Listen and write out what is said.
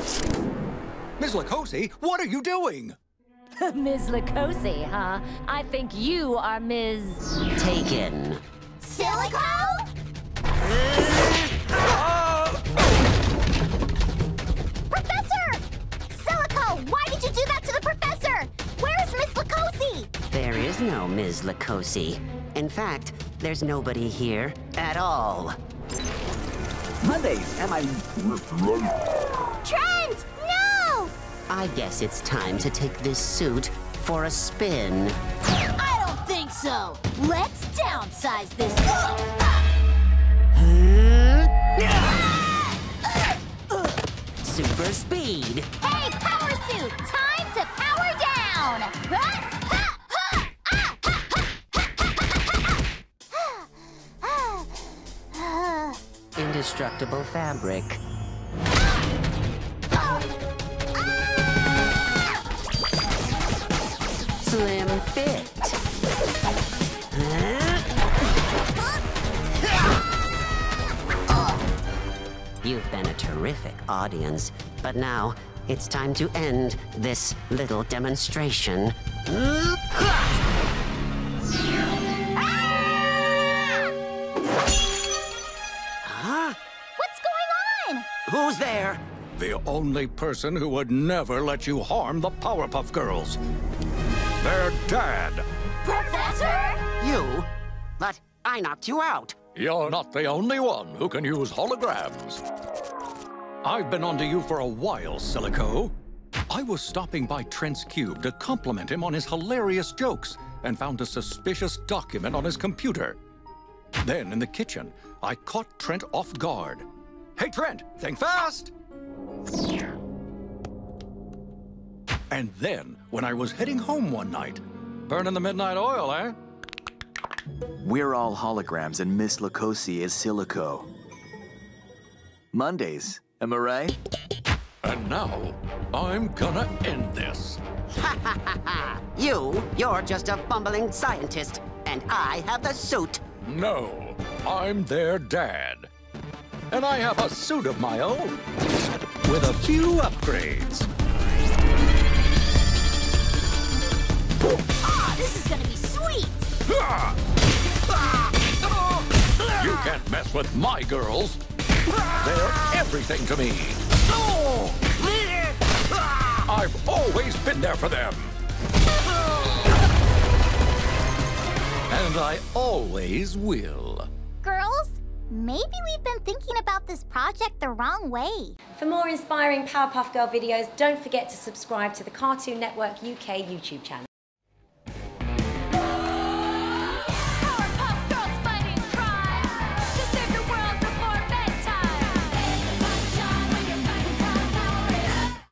Miss Lucosi, what are you doing? Ms. Lucosi, huh? I think you are Ms. Taken. Silico? Professor! Silico, why did you do that to the professor? Where is Miss Lucosi? There is no Ms. Lucosi. In fact, there's nobody here at all. Mondays, am I... Trent! No! I guess it's time to take this suit for a spin. I don't think so. Let's downsize this. Super speed. Hey, power suit! Time to power down! Indestructible fabric. Slim fit. You've been a terrific audience, but now it's time to end this little demonstration. Huh? What's going on? Who's there? The only person who would never let you harm the Powerpuff Girls. Their dad. Professor? You? But I knocked you out. You're not the only one who can use holograms. I've been onto you for a while, Silico. I was stopping by Trent's cube to compliment him on his hilarious jokes and found a suspicious document on his computer. Then, in the kitchen, I caught Trent off guard. Hey, Trent, think fast! And then, when I was heading home one night, burning the midnight oil, eh? We're all holograms and Miss Lucosi is Silico. Mondays, am I right? And now, I'm gonna end this. Ha ha ha ha! You're just a bumbling scientist, and I have the suit. No, I'm their dad. And I have a suit of my own, with a few upgrades. Ah, this is gonna be sweet! You can't mess with my girls. They're everything to me. I've always been there for them. And I always will. Girls, maybe we've been thinking about this project the wrong way. For more inspiring Powerpuff Girl videos, don't forget to subscribe to the Cartoon Network UK YouTube channel.